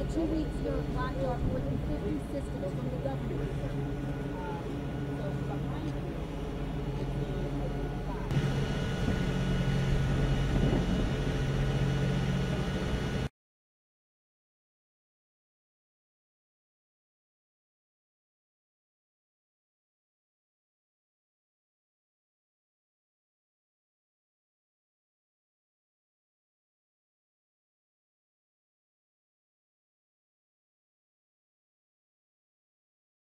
2 weeks, Europe locked off more than 50 systems from the government.